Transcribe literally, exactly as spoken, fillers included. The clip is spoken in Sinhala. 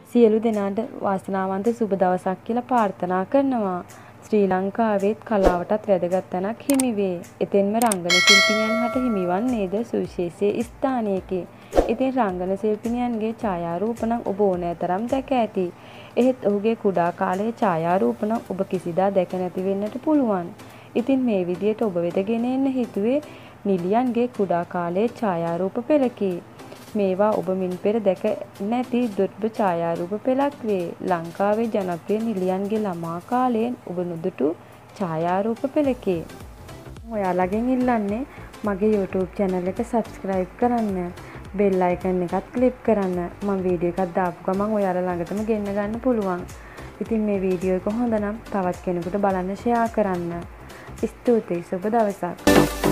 සියලු දෙනාට වාසනාවන්ත සුබ දවසක් කියලා ප්‍රාර්ථනා කරනවා. ශ්‍රී ලංකාවේත් කලාවටත් වැදගත් තැනක් හිමි වේ. එතෙන්ම රංගන ශිල්පිනියන් හට හිමිවන්නේද සුවිශේෂී ස්ථානයකි. ඉතින් රංගන ශිල්පිනියන්ගේ ඡායාරූප නම් ඔබ ඕනෑතරම් දැක ඇති. එහෙත් ඔහුගේ කුඩා කාලයේ ඡායාරූප නම් ඔබ කිසිදා දැක නැති වෙන්නට පුළුවන්. ඉතින් මේ විදියට ඔබ වෙත ගෙන එන්න හිතුවේ නිලියන්ගේ කුඩා කාලයේ ඡායාරූප පෙළකි. මේවා ඔබ මින් පෙර දැක නැති දුර්ලභ ඡායාරූප පෙළක් වේ. ලංකාවේ ජනප්‍රිය නිලියන්ගේ ළමා කාලයෙන් ඔබ නොදුටු ඡායාරූප පෙළකි. ඔයාලගෙන් ඉල්ලන්නේ මගේ YouTube channel එක subscribe කරන්න. bell icon එකත් click කරන්න. මම වීඩියෝ එකක් දාපු ගමන් ඔයාලා ළඟටම ගෙන්න ගන්න පුළුවන්. ඉතින් මේ වීඩියෝ එක හොඳ නම් තවත් කෙනෙකුට බලන්න share කරන්න. ස්තුතියි. සුබ දවසක්.